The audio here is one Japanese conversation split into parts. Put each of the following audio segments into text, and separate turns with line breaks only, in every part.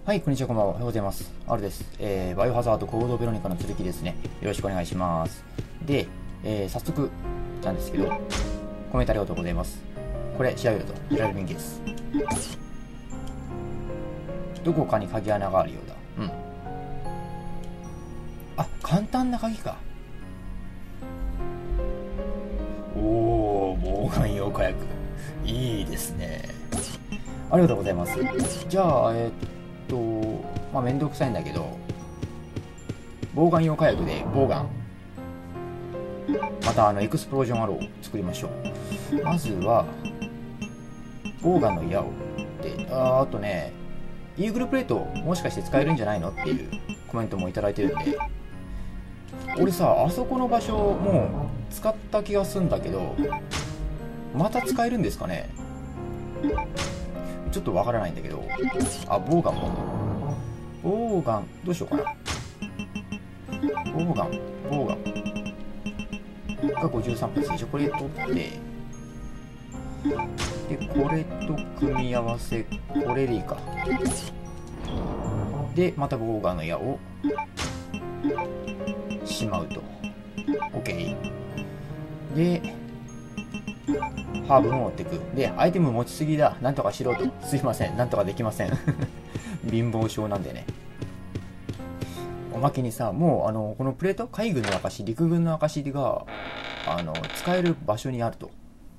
はい、こんにちは、こんばんは。おはようございます。R です。バイオハザードコードベロニカの続きですね。よろしくお願いします。で、早速なんですけど、コメントありがとうございます。これ、調べると、ヒラルミンケース。どこかに鍵穴があるようだ。うん。あ、簡単な鍵か。おー、防寒用火薬。いいですね。ありがとうございます。じゃあ、まあめんどくさいんだけど、防寒用火薬でボウガン、またエクスプロージョンアローを作りましょう。まずはボウガンの矢をで、あとね、イーグルプレートもしかして使えるんじゃないのっていうコメントもいただいてるんで、俺さ、あそこの場所もう使った気がするんだけど、また使えるんですかね。ちょっとわからないんだけど、あ、ボウガンも、ボウガンどうしようかな。ボウガンが53発でしょ。これ取って、でこれと組み合わせ、これでいいか。でまたボウガンの矢をしまうと OK で、ハーブも持ってく。でアイテム持ちすぎだ。なんとかしろと。すいません、なんとかできません貧乏症なんでね。おまけにさ、もうこのプレート、海軍の証、陸軍の証が使える場所にあると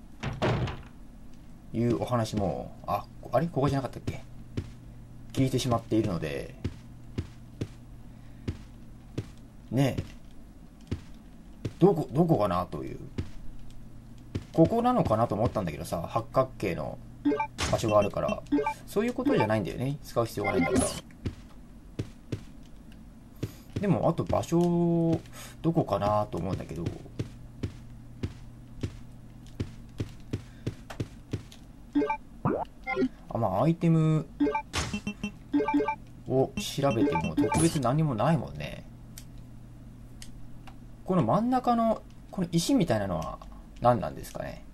いうお話も、あれここじゃなかったっけ、聞いてしまっているのでねえ、どこかなという、ここなのかなと思ったんだけどさ、八角形の場所があるから、そういうことじゃないんだよね。使う必要がないんだから。でもあと場所どこかなと思うんだけど、まあアイテムを調べても特別何もないもんね。この真ん中のこの石みたいなのは何なんですかね。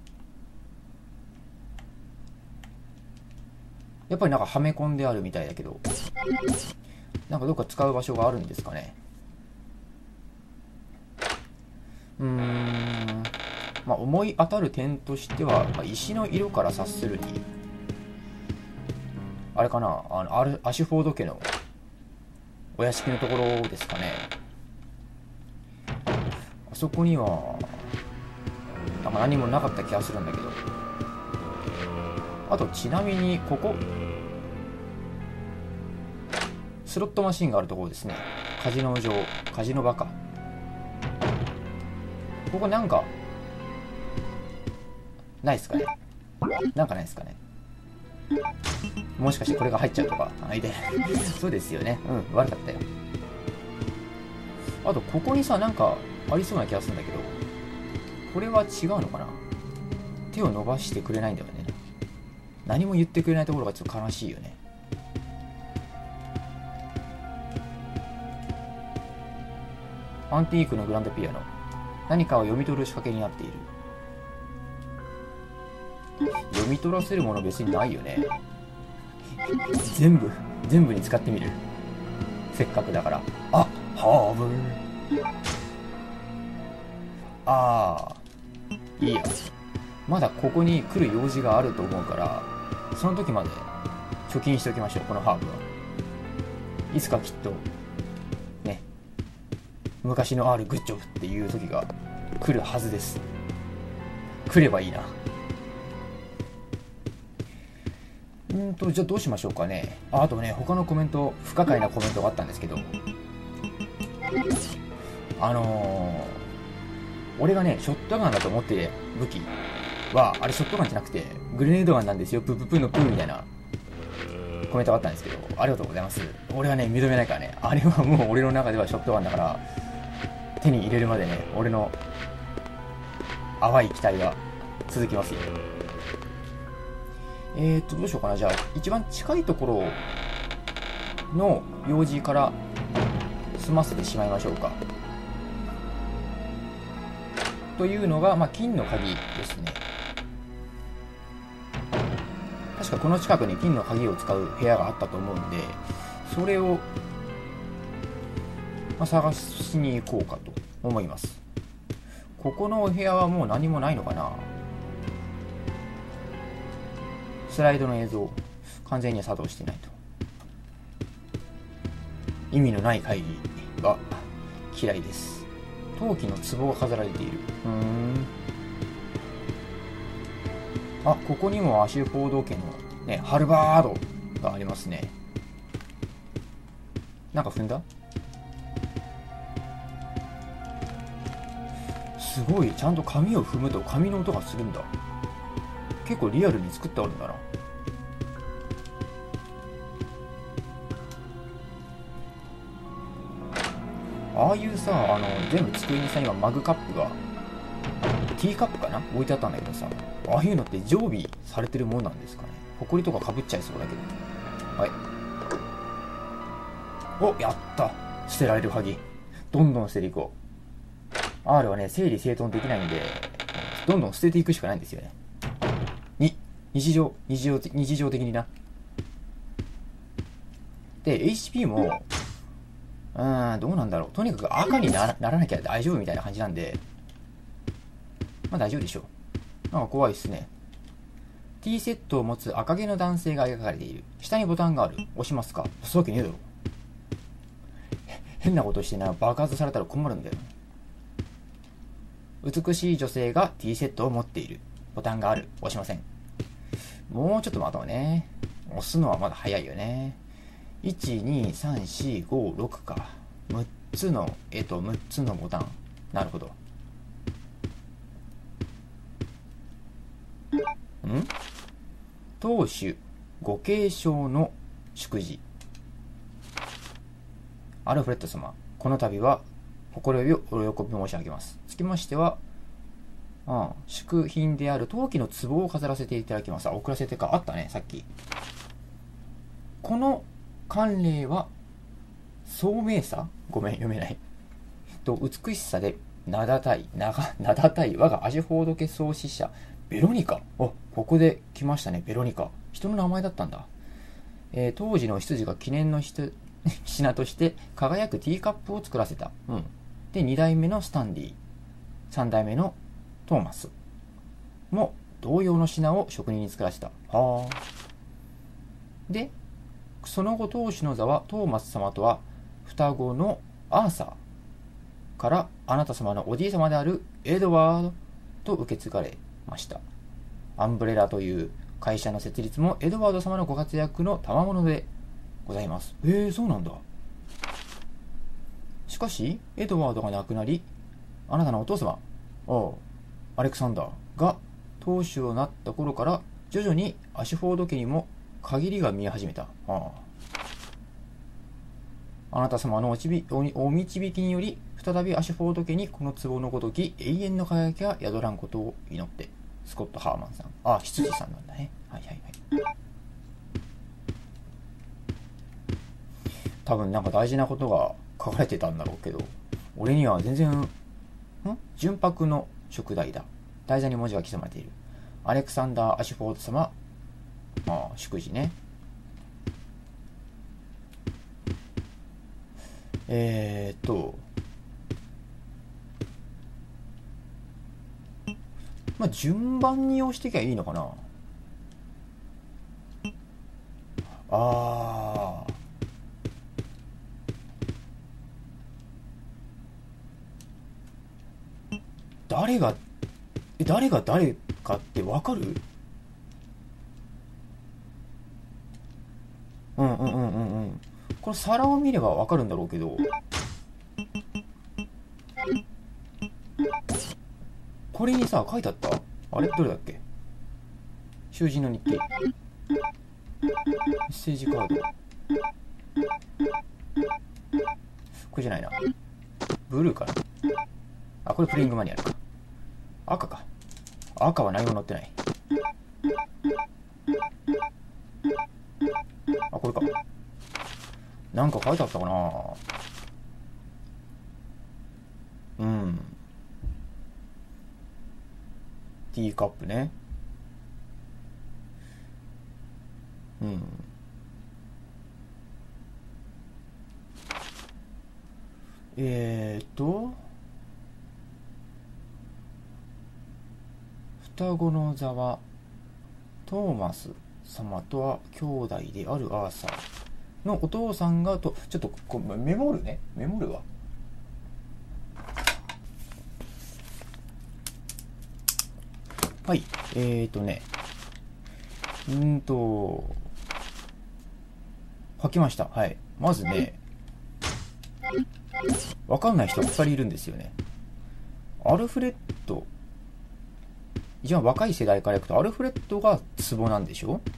やっぱりなんかはめ込んであるみたいだけど、なんかどっか使う場所があるんですかね。まあ思い当たる点としては、石の色から察するにあれかな、アシュフォード家のお屋敷のところですかね。あそこにはなんか何もなかった気がするんだけど。あとちなみにここスロットマシンがあるところですね。カジノ場、カジノバカ。ここなんかないっすかね。なんかないっすかね。もしかしてこれが入っちゃうとか。そうですよね。うん、悪かったよ。あとここにさ、なんかありそうな気がするんだけど、これは違うのかな。手を伸ばしてくれないんだよね。何も言ってくれないところがちょっと悲しいよね。アンティークのグランドピアノ、何かを読み取る仕掛けになっている。読み取らせるもの別にないよね。全部に使ってみる、せっかくだから。あ、ハーブ、いいや。まだここに来る用事があると思うから、その時まで貯金しておきましょう。このハーブはいつかきっとね、昔の R グッジョブっていう時が来るはずです。来ればいいな。じゃあどうしましょうかね。あとね、他のコメント、不可解なコメントがあったんですけど、俺がね、ショットガンだと思って武器は、あれショットガンじゃなくてグレネードガンなんですよ、プププのプーみたいなコメントがあったんですけど、ありがとうございます。俺はね、認めないからね。あれはもう俺の中ではショットガンだから、手に入れるまでね、俺の淡い期待が続きますよ。どうしようかな。じゃあ一番近いところの用事から済ませてしまいましょうか。というのが、金の鍵ですね。確かこの近くに金の鍵を使う部屋があったと思うんで、 それを、探しに行こうかと思います。ここのお部屋はもう何もないのかな。スライドの映像完全には作動していないと。意味のない会議が嫌いです。陶器の壺が飾られている。あ、ここにもアシュフォード家のね、ハルバードがありますね。なんか踏んだ？すごい、ちゃんと紙を踏むと紙の音がするんだ。結構リアルに作ってあるんだな。ああいうさ、全部机にさ、今マグカップが、ティーカップかな置いてあったんだけどさ、ああいうのって常備されてるもんなんですかね。ほこりとかかぶっちゃいそうだけど。はい。お、やった。捨てられる鍵。どんどん捨てていこう。R はね、整理整頓できないんで、どんどん捨てていくしかないんですよね。日常的にな。で、HP も、どうなんだろう。とにかく赤にならなきゃ大丈夫みたいな感じなんで、まあ大丈夫でしょう。なんか怖いっすね。T セットを持つ赤毛の男性が描かれている。下にボタンがある。押しますか？押すわけねえだろ。変なことしてな、爆発されたら困るんだよ。美しい女性が T セットを持っている。ボタンがある。押しません。もうちょっと待とうね。押すのはまだ早いよね。1、2、3、4、5、6か。6つの6つのボタン。なるほど。当主ご継承の祝辞。アルフレッド様、この度は心よりお喜び申し上げます。つきましては、祝品である陶器の壺を飾らせていただきます。遅らせてか、あったね、さっき。この慣例は、聡明さ？ごめん、読めない。と、美しさで名だたい我がアシュフォード家創始者、ベロニカ。ここで来ましたね、ベロニカ。人の名前だったんだ。当時の執事が記念の品として輝くティーカップを作らせた。で、2代目のスタンディ、3代目のトーマスも同様の品を職人に作らせた。で、その後当主の座はトーマス様とは双子のアーサーからあなた様のおじい様であるエドワードと受け継がれました。アンブレラという会社の設立もエドワード様のご活躍の賜物でございます。そうなんだ。しかしエドワードが亡くなり、あなたのお父様アレクサンダーが当主となった頃から徐々にアシュフォード家にも限りが見え始めた。あなた様のお導きにより再びアシュフォード家にこの壺のごとき永遠の輝きが宿らんことを祈って。スコット・ハーマンさん。執事さんなんだね。多分なんか大事なことが書かれてたんだろうけど、俺には全然純白の燭台だ。台座に文字が刻まれている。アレクサンダー・アシュフォード様。祝辞ね。順番に押していけばいいのかな。誰が誰かってわかる？この皿を見ればわかるんだろうけど、これにさ書いてあった？あれどれだっけ？囚人の日記、メッセージカード、これじゃないな。ブルーかな。これプレイングマニュアルか。赤か。赤は何も載ってない。これか。なんか書いてあったかな。ティーカップね。 双子の座はトーマス様とは兄弟であるアーサーのお父さんがと、ちょっとこうメモるわ。はい、書きました。はい。まずね、わかんない人2人いるんですよね。アルフレッド、一番若い世代からいくと、アルフレッドがツボなんでしょ。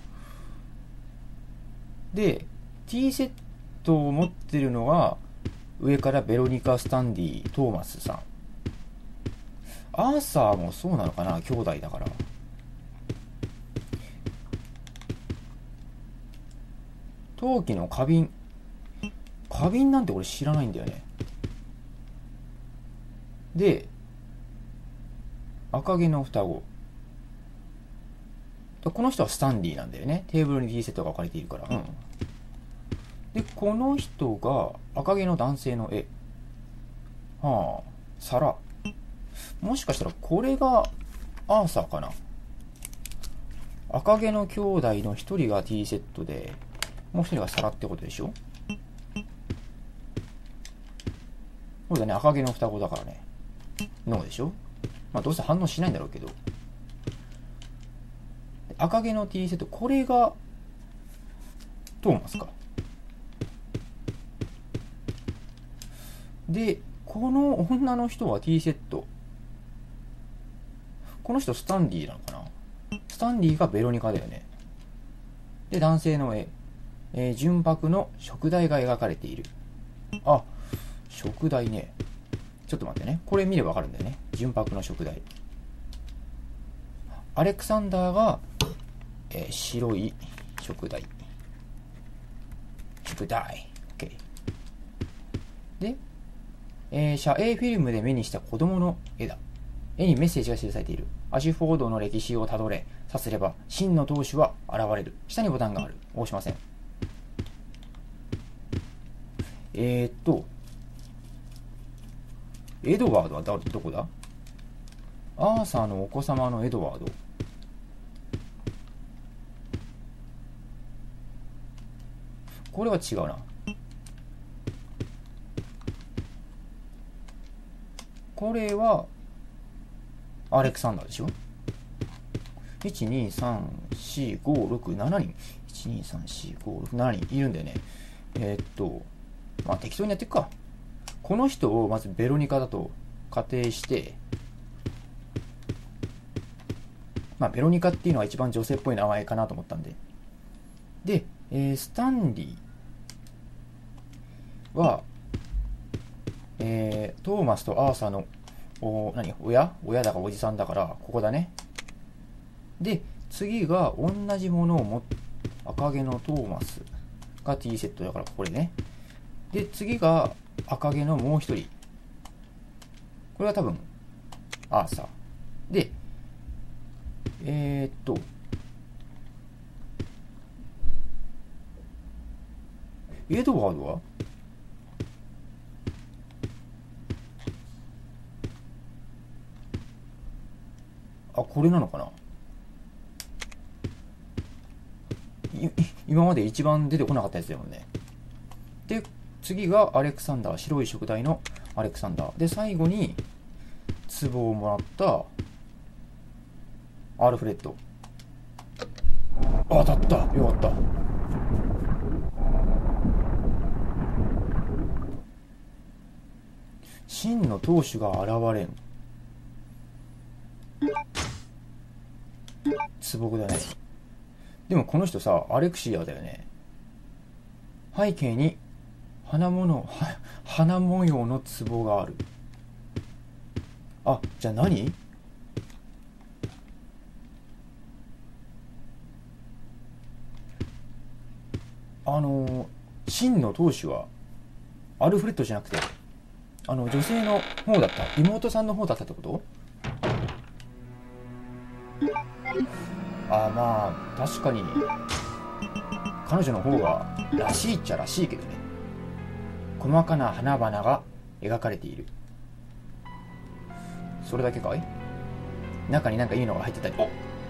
で、T セットを持ってるのが、上からベロニカ・スタンディ、トーマスさん。アーサーもそうなのかな、兄弟だから。陶器の花瓶。花瓶なんて俺知らないんだよね。で、赤毛の双子。この人はスタンディなんだよね。テーブルに T セットが置かれているから。うん。で、この人が赤毛の男性の絵。はあ、皿。もしかしたらこれがアーサーかな。赤毛の兄弟の一人が T セットで、もう一人が皿ってことでしょ。そうだね、赤毛の双子だからね。ノーでしょ。まあどうせ反応しないんだろうけど。赤毛の T セット、これがトーマスか。で、この女の人は T セット。この人スタンディなのかな。スタンディがベロニカだよね。で、男性の絵。純白の食台が描かれている。あ、食台ね。ちょっと待ってね。これ見ればわかるんだよね。純白の食台。アレクサンダーが、白い食台。食台。OK。で、写影フィルムで目にした子供の絵だ。絵にメッセージが記されている。アシュフォードの歴史をたどれ、さすれば真の当主は現れる。下にボタンがある。押しません。エドワードはどこだ。アーサーのお子様のエドワード。これは違うな。これはアレクサンダーでしょ。1、2、3、4、5、6、7人。1、2、3、4、5、6、7人いるんだよね。まあ適当にやっていくか。この人をまずベロニカだと仮定して、まあベロニカっていうのは一番女性っぽい名前かなと思ったんで。で、スタンリーは、トーマスとアーサーの親だかおじさんだから、ここだね。で、次が同じものを持って、赤毛のトーマスが T セットだから、これね。で、次が赤毛のもう一人。これは多分、アーサー。で、エドワードはこれなのかな。今まで一番出てこなかったやつだもんね。で、次がアレクサンダー、白い食台のアレクサンダー。で、最後に、壺をもらったアルフレッド。当たった。よかった。真の当主が現れん。壺だね。でもこの人さ、アレクシアだよね。背景に花模様の壺がある。あ、じゃあ何？真の当主はアルフレッドじゃなくて、女性の方だった。妹さんの方だったってこと？まあ確かに彼女の方がらしいっちゃらしいけどね。細かな花々が描かれている。それだけかい？中になんかいいのが入ってたり。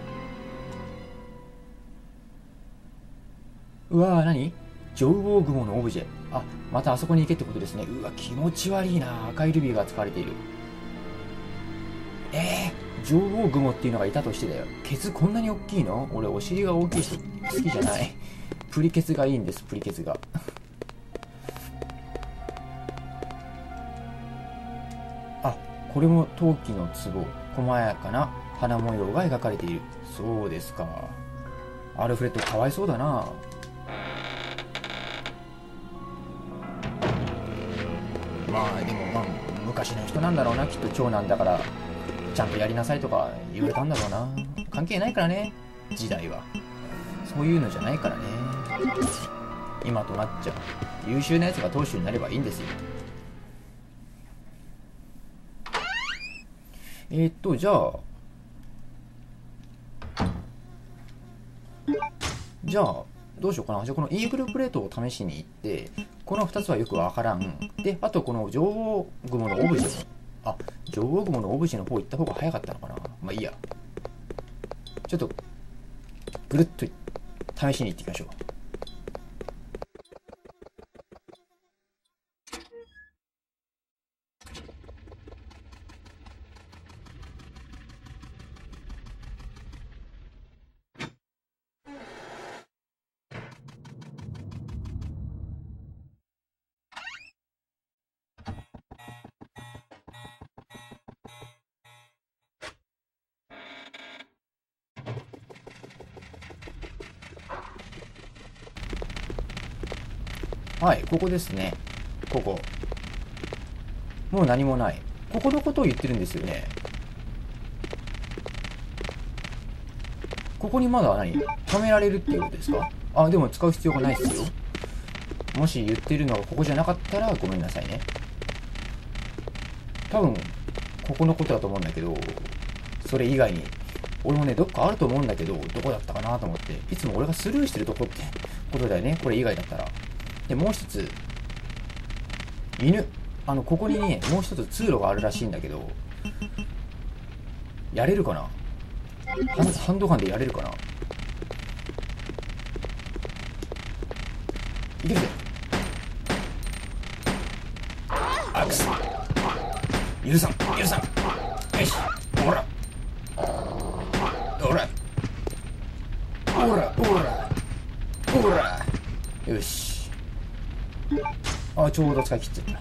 うわー、何？上王雲のオブジェ。あ、またあそこに行けってことですね。うわ、気持ち悪いな。赤いルビーが使われている。上王雲っていうのがいたとしてだよ。ケツこんなに大きいの？俺お尻が大きい人好きじゃない。プリケツがいいんです、プリケツが。あ、これも陶器の壺。細やかな花模様が描かれている。そうですか。アルフレッドかわいそうだな。まあでも昔の人なんだろうな、きっと長男だからちゃんとやりなさいとか言われたんだろうな。関係ないからね、時代はそういうのじゃないからね。今となっちゃ優秀なやつが当主になればいいんですよ。じゃあどうしようかな。じゃあこのイーグルプレートを試しに行って、この2つはよくわからんで、あとこの女王雲のオブジェ、女王雲のオブジェの方行った方が早かったのかな。まあいいや、ちょっとぐるっと試しに行ってみましょう。はい、ここですね。ここ。もう何もない。ここのことを言ってるんですよね。ここにまだ貯められるっていうことですか？あ、でも使う必要がないですよ。もし言ってるのがここじゃなかったらごめんなさいね。多分、ここのことだと思うんだけど、それ以外に、俺もね、どっかあると思うんだけど、どこだったかなと思って、いつも俺がスルーしてるとこってことだよね、これ以外だったら。で、もう一つ、犬。ここにね、もう一つ通路があるらしいんだけど、やれるかな？ハンドガンでやれるかな？いけるぜ。アクス。許さん。よし。ほら。よし。ちょうど使い切っちゃった。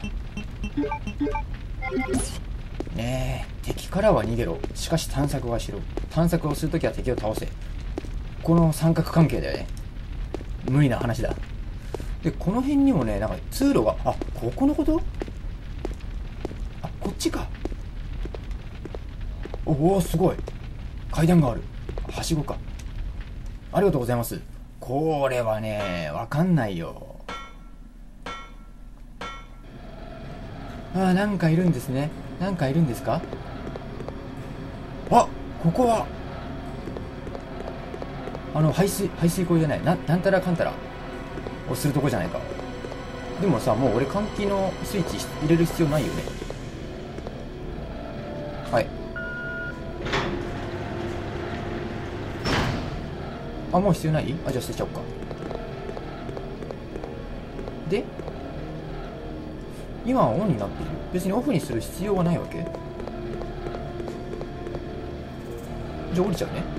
ねえ、敵からは逃げろ。しかし探索はしろ。探索をするときは敵を倒せ。この三角関係だよね。無理な話だ。で、この辺にもね、なんか通路が、ここのこと？こっちか。おお、すごい。階段がある。はしごか。ありがとうございます。これはね、わかんないよ。なんかいるんですね。なんかいるんですか？ここは排水溝じゃない。なんたらかんたらをするとこじゃないか。でもさ、もう俺換気のスイッチ入れる必要ないよね。はい。もう必要ない？じゃあ捨てちゃおうか。で、今はオンになっている。別にオフにする必要はないわけ？じゃあ降りちゃうね。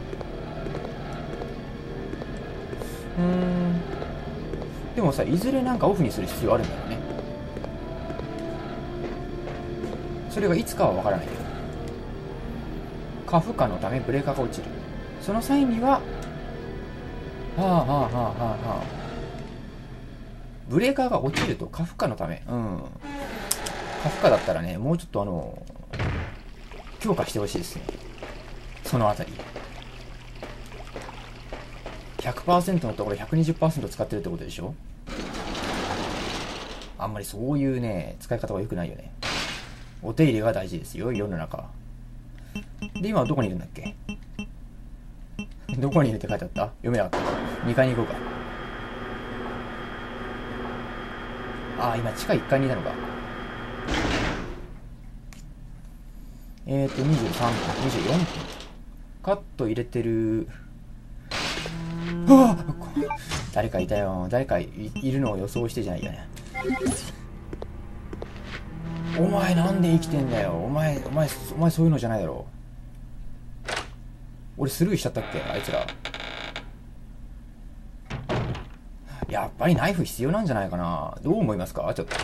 でもさ、いずれなんかオフにする必要あるんだろうね。それがいつかはわからないけど。過負荷のためブレーカーが落ちる。その際にはブレーカーが落ちると過負荷のため。過負荷だったらね、もうちょっと強化してほしいですね。そのあたり。100% のところ 120% 使ってるってことでしょ？あんまりそういうね、使い方は良くないよね。お手入れが大事ですよ、世の中。で、今はどこにいるんだっけ？どこにいるって書いてあった？読めなかった。2階に行こうか。今地下1階にいたのか。 23分、24分。カット入れてる。ああ、誰かいたよ。誰かいるのを予想してじゃないよね。お前なんで生きてんだよ。お前そういうのじゃないだろ。俺スルーしちゃったっけ、あいつら。やっぱりナイフ必要なんじゃないかな。どう思いますか、ちょっと。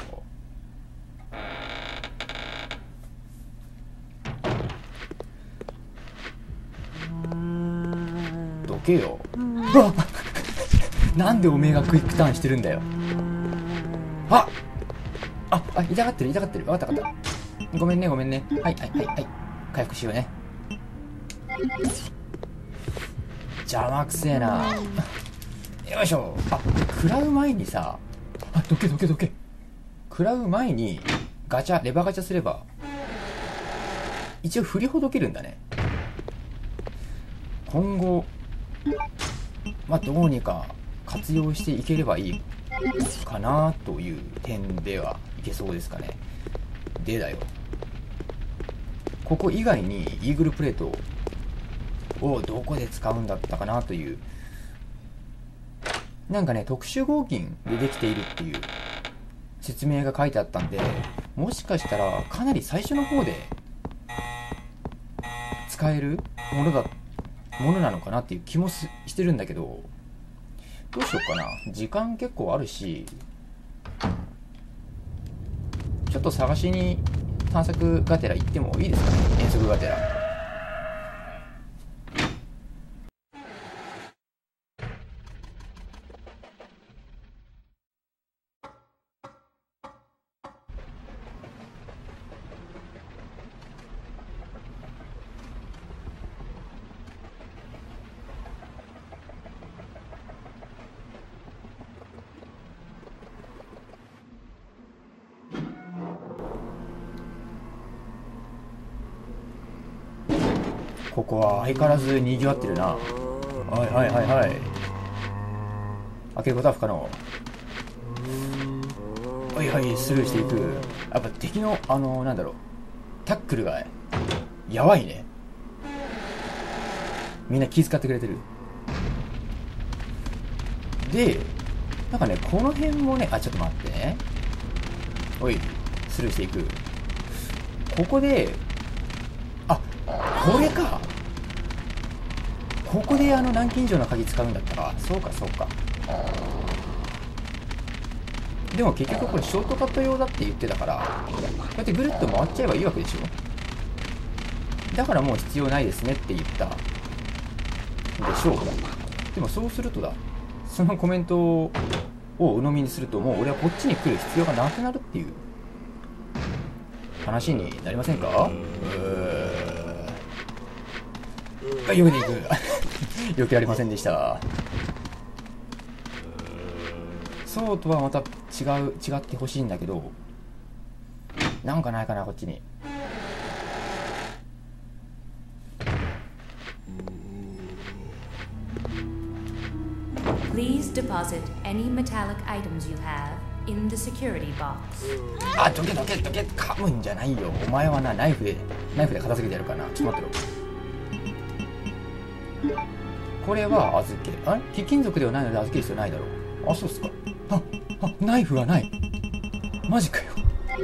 どけよ。なんでおめえがクイックターンしてるんだよ。痛がってる。わかった。ごめんね。はい。回復しようね。邪魔くせえな。よいしょ。食らう前にさ、どけ。食らう前にレバーガチャすれば一応振りほどけるんだね。今後どうにか活用していければいいかなという点ではいけそうですかね。でだよ、ここ以外にイーグルプレートをどこで使うんだったかなという、なんかね、特殊合金でできているっていう説明が書いてあったんで、もしかしたらかなり最初の方で使えるものなのかなっていう気もしてるんだけど、どうしようかな。時間結構あるし、ちょっと探しに探索がてら行ってもいいですかね。遠足がてら。ここは相変わらず賑わってるな。はい。開けることは不可能。はい、スルーしていく。やっぱ敵のなんだろう、タックルがやばいね。みんな気遣ってくれてる。で、なんかね、この辺もね、ちょっと待ってね。スルーしていく。ここで、これか。ここで南京錠の鍵使うんだったら、そうか。でも結局これショートカット用だって言ってたから、こうやってぐるっと回っちゃえばいいわけでしょ。だからもう必要ないですねって言ったでしょう。でもそうするとだ、そのコメントを鵜呑みにすると、もう俺はこっちに来る必要がなくなるっていう話になりませんか。避けていく。避けられませんでした。そうとはまた違ってほしいんだけど、なんかないかな、こっちに。
Please deposit any metallic items you have in the security box.
どけ噛むんじゃないよ。お前はな、ナイフで片付けてやるからな。ちょっと待ってろ。これは預け、貴金属ではないので預ける必要ないだろう。そうっすか。ナイフはない。マジかよ。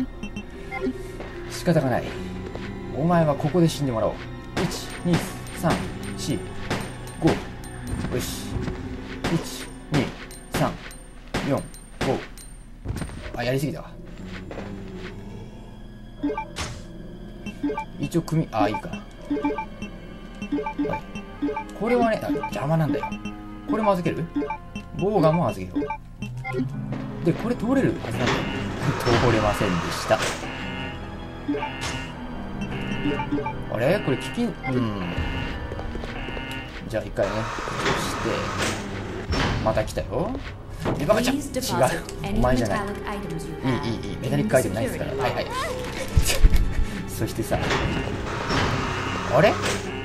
仕方がない。お前はここで死んでもらおう。1、2、3、4、5。よし。1、2、3、4、5。やりすぎたわ。一応いいか。はい。これはね、邪魔なんだよ。これも預ける？ボウガンも預けよう。で、これ通れるはずなんだよ。通れませんでした。あれ？これじゃあ一回ね、押して、また来たよ。レバーガチャ。違う。お前じゃない。いい。メタリックアイテムないですから。はい。そしてさ、あれ？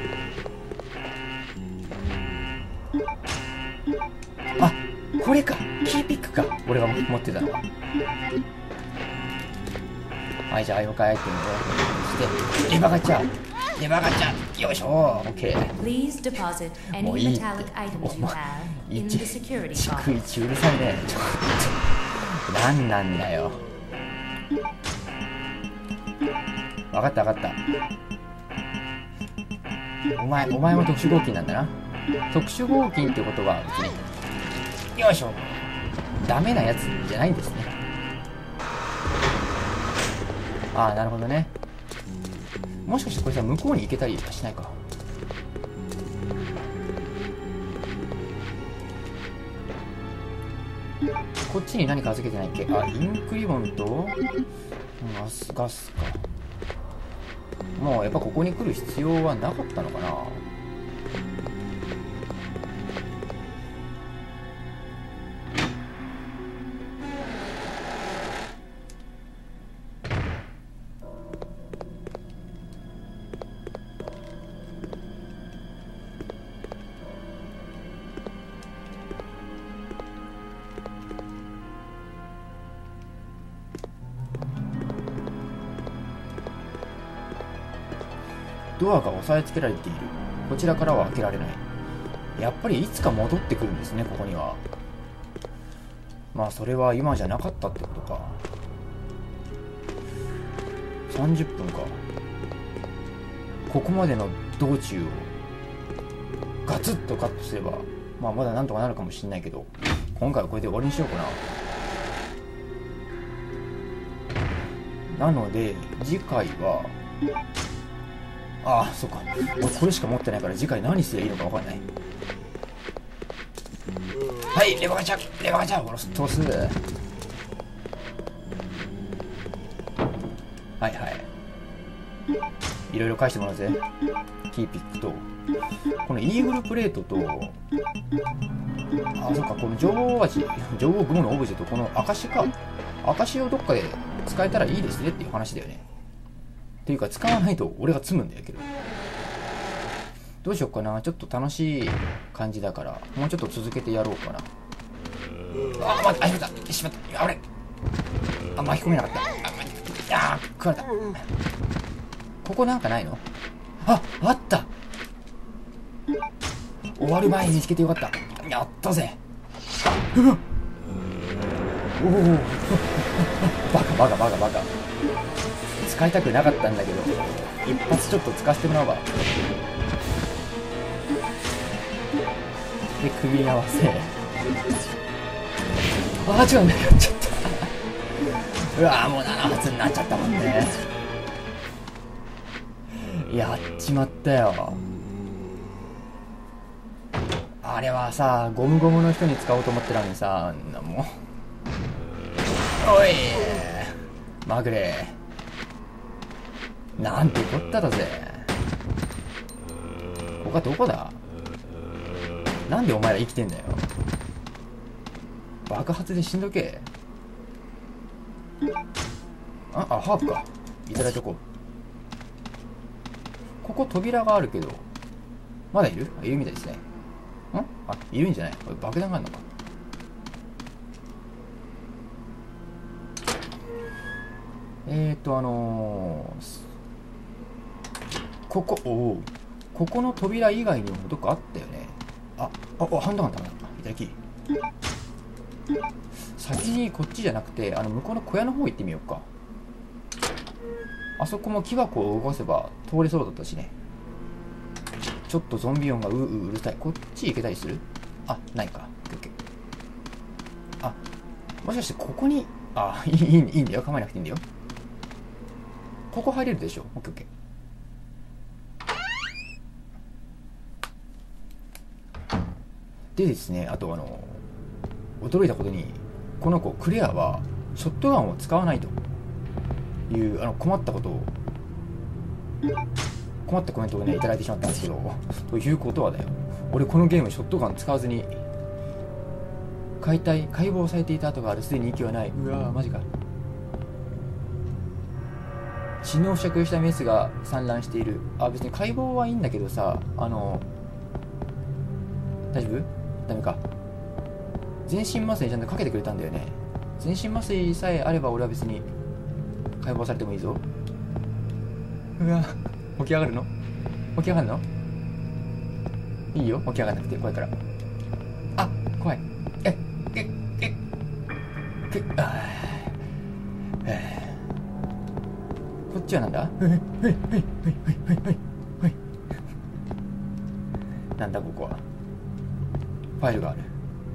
これか、キーピックか、俺が持ってたのは。 はい、じゃあアイムカアイテムをしてレバガチャレバガチャよいしょ。 OK。
Please deposit any
もういいって
metallic items you have in the security
逐
box.
一うるさいね。ちょっと何なんだよ。分かった分かった。お前も特殊合金なんだな。特殊合金ってことは別によいしょダメなやつじゃないんですね。ああなるほどね。もしかしてこれさ向こうに行けたりしないか。こっちに何か預けてないっけ。あ、インクリボンとガスか。もうやっぱここに来る必要はなかったのかな。ドアが押さえつけられている。こちらからは開けられない。やっぱりいつか戻ってくるんですね、ここには。まあそれは今じゃなかったってことか。30分か。ここまでの道中をガツッとカットすればまあまだなんとかなるかもしれないけど、今回はこれで終わりにしようかな。なので次回はああ、そうか。俺これしか持ってないから次回何すればいいのか分かんない。はい、レバガチャ通す。はいはい。いろいろ返してもらうぜ。キーピックと、このイーグルプレートと、あ、そっか、この女王グモのオブジェとこの証か。証をどっかで使えたらいいですねっていう話だよね。っていうか使わないと俺が積むんだけど、どうしようかな。ちょっと楽しい感じだからもうちょっと続けてやろうかな。あ、待って、しまった。あれ、あ、巻き込めなかった。あ、食われた。ここなんかないの？あった。終わる前に見つけてよかった。やったぜ。おおバカ。使いたくなかったんだけど、一発ちょっと使わせてもらおうか。で、組み合わせ。ああ、違うんだよ。ちょっと。うわー、もう7発になっちゃったもんね。やっちまったよ。あれはさ、ゴムゴムの人に使おうと思ってたのにさ、もう。おいまぐれ。なんてこっただぜ。他どこだ。なんでお前ら生きてんだよ。爆発で死んどけ。ハーブか。いただいとこう。ここ扉があるけどまだいる？いるみたいですね。いるんじゃない？これ爆弾があるのか。ここの扉以外にもどっかあったよね。ハンドガンだな。いただき。先にこっちじゃなくて向こうの小屋の方行ってみようか。あそこも木箱を動かせば通れそうだったしね。ちょっとゾンビ音がうるさい。こっち行けたりする？ないか。もしかしてここにいいんだよ。構えなくていいんだよ。ここ入れるでしょ。オッケーオッケー。でですね、あと驚いたことにこの子クレアはショットガンを使わないという困ったコメントをねいただいてしまったんですけど、ということはだよ、俺このゲームショットガン使わずに解剖されていた跡がある。すでに息はない。うわーマジか。血の付着したメスが散乱している。別に解剖はいいんだけどさ、大丈夫？ダメか。全身麻酔ちゃんとかけてくれたんだよね。全身麻酔さえあれば俺は別に解剖されてもいいぞ。うわ、起き上がるの？起き上がるの？いいよ、起き上がらなくて。怖いから。あ、怖い。こっちはなんだ？なんだここは。ファイルがある。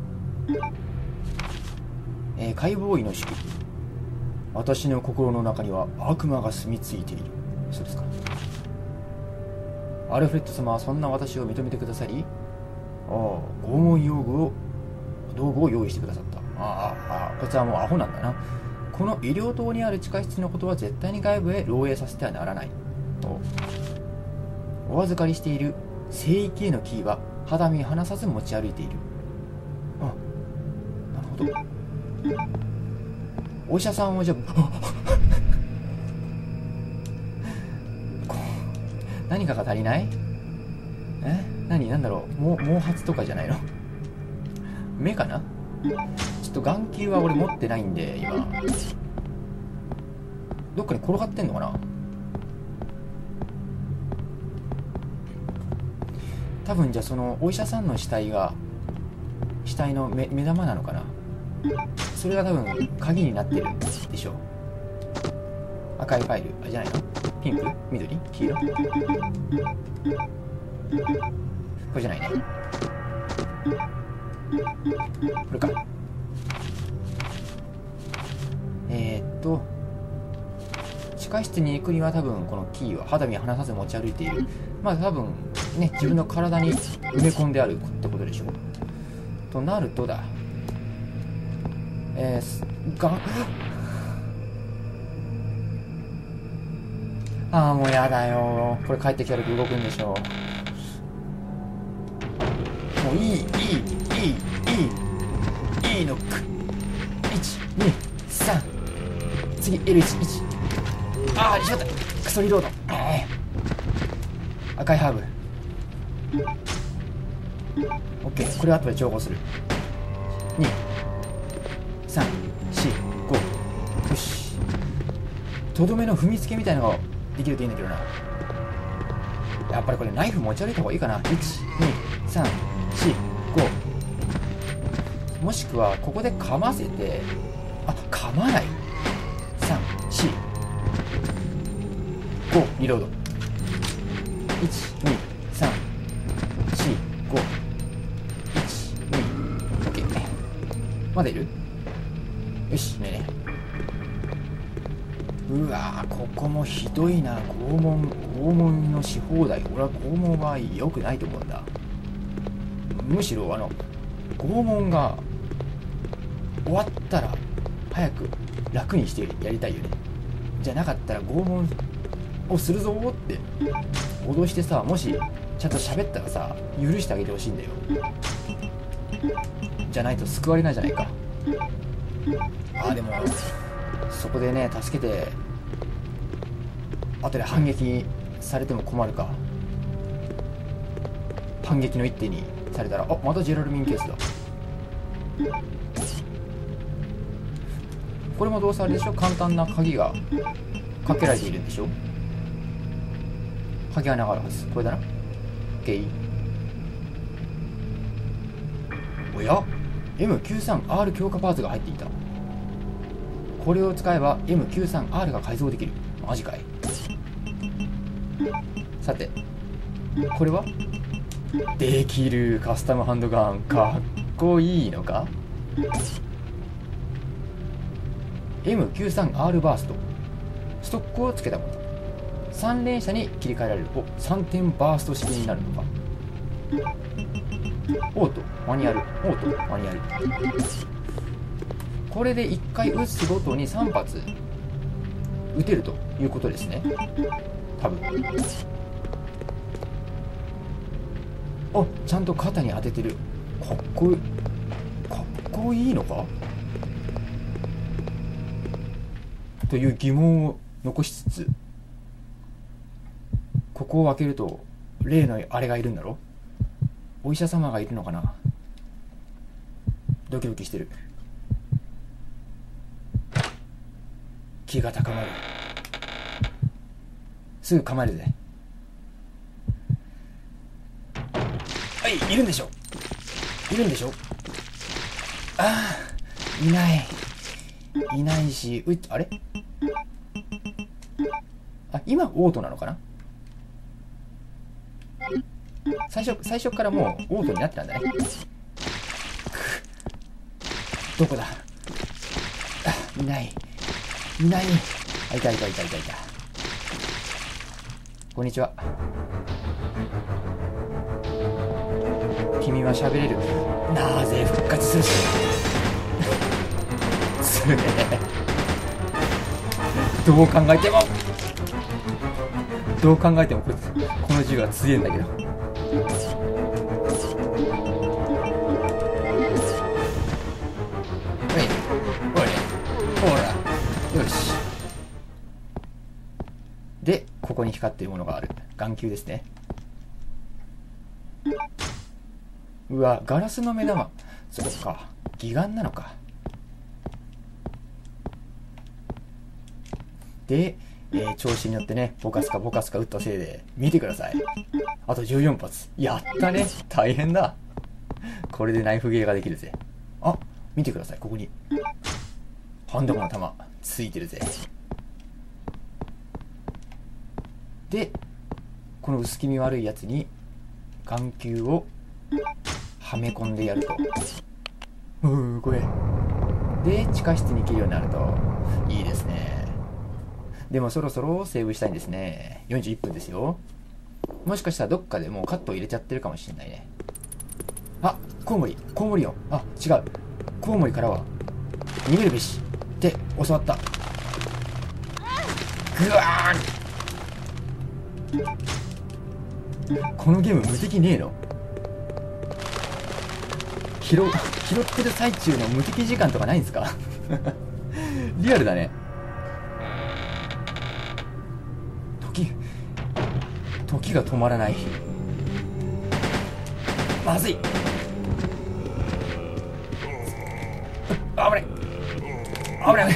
解剖医の手記。私の心の中には悪魔が住み着いている。そうですか。アルフレッド様はそんな私を認めてくださり、拷問道具を用意してくださった。こいつはもうアホなんだな。この医療棟にある地下室のことは絶対に外部へ漏洩させてはならない。お預かりしている聖域へのキーは肌身離さず持ち歩いている。なるほど。お医者さんをじゃ何かが足りない？なんだろう、毛髪とかじゃないの？目かな？ちょっと眼球は俺持ってないんで、今どっかに転がってんのかな。多分じゃあそのお医者さんの死体の目玉なのかな。それが多分鍵になってるでしょう。赤いファイルじゃないの？ピンク？緑？黄色？これじゃないね。これか。地下室に行くには多分このキーは肌身離さず持ち歩いている。まあ多分ね、自分の体に埋め込んであるってことでしょ。となるとだ。もうやだよ。これ帰ってきた時動くんでしょう。もういいノック。1、2、3。次 L1。しまった。クソリロード。赤いハーブ。OK。これは後で調合する。2、3、4、5。よし。とどめの踏みつけみたいなのができるといいんだけどな。やっぱりこれナイフ持ち歩いた方がいいかな。1、2、3、4、5。もしくはここで噛ませて、噛まない。3、4、5。リロード。1、2、3、4、5。1、2。OK。まだいる？よし、ね。うわー、ここもひどいな。拷問のし放題。俺は拷問は良くないと思うんだ。むしろ拷問が終わったら早く楽にしてやりたいよね。じゃなかったら拷問をするぞーって脅してさ、もしちゃんと喋ったらさ、許してあげてほしいんだよ。じゃないと救われないじゃないか。でもそこでね、助けて後で反撃されても困るか。反撃の一手にされたら、またジェラルミンケースだ。これもどうせあれでしょ、簡単な鍵がかけられているんでしょ。鍵穴があるはず。これだな。 OK。 おや M93R 強化パーツが入っていた。これを使えば M93R が改造できる。マジかい。さてこれはできる。カスタムハンドガン。かっこいいのか。 M93R バースト。ストックをつけたもの。3連射に切り替えられる。3点バースト式になるのか。オートマニュアル。これで1回撃つごとに3発撃てるということですね、多分。ちゃんと肩に当ててる。かっこいいのかという疑問を残しつつ、ここを開けると例のあれがいるんだろ。お医者様がいるのかな。ドキドキしてる。気が高まる。 すぐ構えるぜ。はい、いるんでしょ。いるんでしょ。ああ、いない。いないし、あれ、あ、今オートなのかな。最初からもうオートになってたんだね。どこだ。あ、いない。いない。あ、いた。こんにちは。君は喋れる。なぜ復活するし。すげえ。どう考えてもこの銃は強いんだけど。ほら、よし。で、ここに光っているものがある。眼球ですね。うわ、ガラスの目玉。そっか、義眼なのか。で、調子によってね、ボカスカ撃ったせいで、見てください。あと14発。やったね。大変だ。これでナイフゲーができるぜ。あ、見てください、ここに。ハンドガンの弾、ついてるぜ。で、この薄気味悪いやつに、眼球を、はめ込んでやると。これ。で、地下室に行けるようになると、いいですね。でもそろそろセーブしたいんですね。41分ですよ。もしかしたらどっかでもうカットを入れちゃってるかもしれないね。あ、コウモリよ。あ、違う。コウモリからは、逃げるべし。って教わった。ぐわー。このゲーム無敵ねえの？拾ってる最中の無敵時間とかないんですか？リアルだね。時が止まらない。まずい。危ない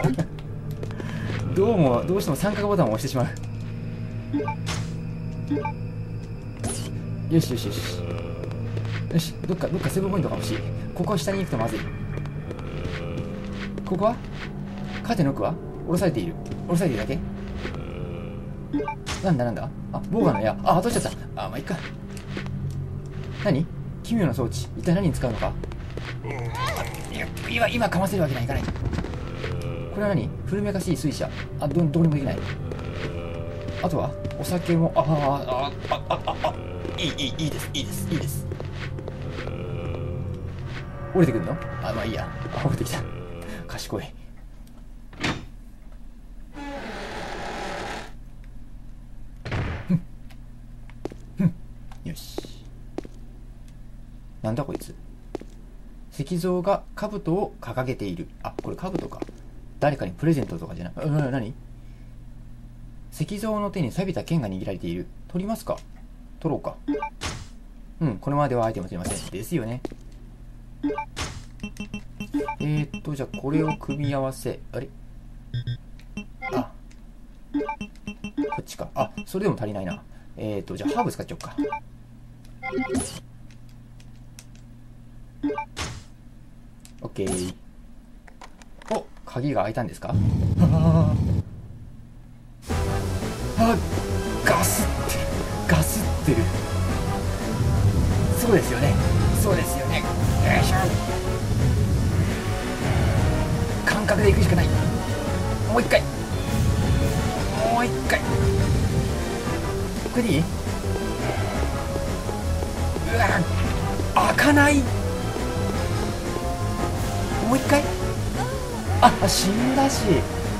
どうしても三角ボタンを押してしまう。よし、どっかセーブポイントが欲しい。ここは下に行くとまずい。ここはカーテンの奥は下ろされているだけ。なんだ。あ、ボーガンの矢。あ、当たっちゃった。あ、まあ、いっか。何？奇妙な装置。一体何に使うのか。今かませるわけにはいかない。これは何？古めかしい水車。あ、どうにもできない。あとはお酒も。いいです。降りてくるの？あ、まあいいや。降りてきた。賢い。よし。なんだこいつ。石像が兜を掲げている。あ、これ兜か。誰かにプレゼントとかじゃない。何？石像の手に錆びた剣が握られている。取りますか？取ろうか。このままではアイテム取れません。ですよね。じゃあこれを組み合わせ。あれ？あ、こっちか。あ、それでも足りないな。じゃあハーブ使っちゃおうか。オッケー。お、鍵が開いたんですか？ガスってる。そうですよね。よいしょ。感覚で行くしかない。もう一回。これでいい？開かない。もう一回。死んだし。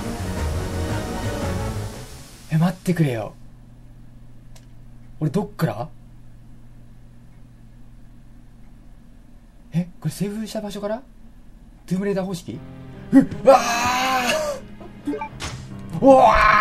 待ってくれよ。俺どっから？これセーブした場所から？トゥームレーダー方式？うわー